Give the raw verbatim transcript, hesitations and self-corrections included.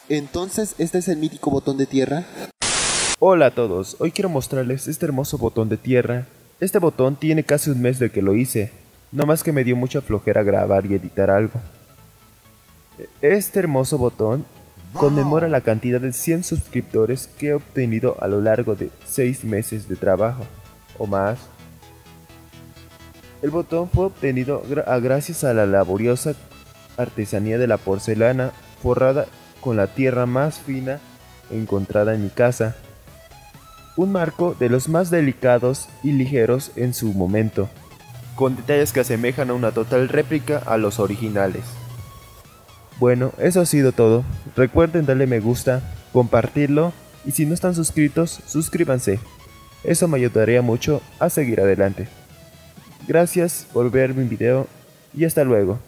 Entonces, ¿este es el mítico botón de tierra? Hola a todos, hoy quiero mostrarles este hermoso botón de tierra. Este botón tiene casi un mes de que lo hice, no más que me dio mucha flojera grabar y editar algo. Este hermoso botón conmemora la cantidad de cien suscriptores que he obtenido a lo largo de seis meses de trabajo, o más. El botón fue obtenido gra a gracias a la laboriosa artesanía de la porcelana forrada con la tierra más fina encontrada en mi casa. Un marco de los más delicados y ligeros en su momento, con detalles que asemejan a una total réplica a los originales. Bueno, eso ha sido todo. Recuerden darle me gusta, compartirlo y si no están suscritos, suscríbanse. Eso me ayudaría mucho a seguir adelante. Gracias por ver mi video y hasta luego.